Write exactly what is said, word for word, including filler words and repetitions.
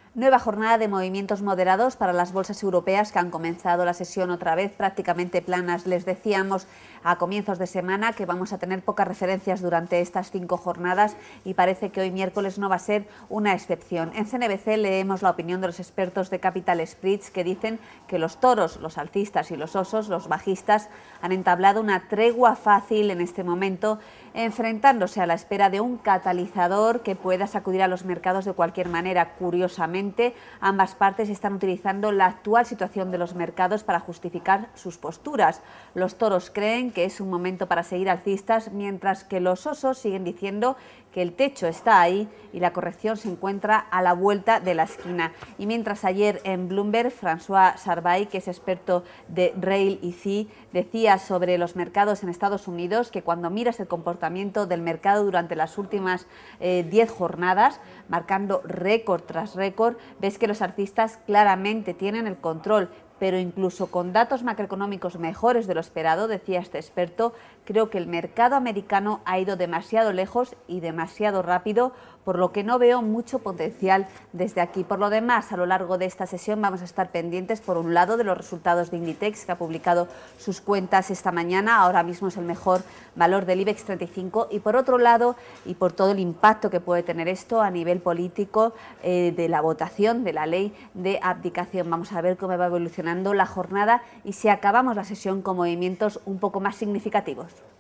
Nueva jornada de movimientos moderados para las bolsas europeas que han comenzado la sesión otra vez prácticamente planas. Les decíamos a comienzos de semana que vamos a tener pocas referencias durante estas cinco jornadas y parece que hoy miércoles no va a ser una excepción. En C N B C leemos la opinión de los expertos de Capital Spritz que dicen que los toros, los alcistas y los osos, los bajistas, han entablado una tregua fácil en este momento, enfrentándose a la espera de un catalizador que pueda sacudir a los mercados de cualquier manera. Curiosamente, ambas partes están utilizando la actual situación de los mercados para justificar sus posturas. Los toros creen que es un momento para seguir alcistas, mientras que los osos siguen diciendo que el techo está ahí y la corrección se encuentra a la vuelta de la esquina. Y mientras ayer en Bloomberg, François Charbay, que es experto de Rail y C I, decía sobre los mercados en Estados Unidos que cuando miras el comportamiento del mercado durante las últimas eh, diez jornadas, marcando récord tras récord, ves que los alcistas claramente tienen el control, pero incluso con datos macroeconómicos mejores de lo esperado, decía este experto, creo que el mercado americano ha ido demasiado lejos y demasiado rápido, por lo que no veo mucho potencial desde aquí. Por lo demás, a lo largo de esta sesión vamos a estar pendientes, por un lado, de los resultados de Inditex, que ha publicado sus cuentas esta mañana, ahora mismo es el mejor valor del IBEX treinta y cinco, y por otro lado, y por todo el impacto que puede tener esto a nivel político eh, de la votación de la ley de abdicación. Vamos a ver cómo va evolucionando la jornada y si acabamos la sesión con movimientos un poco más significativos.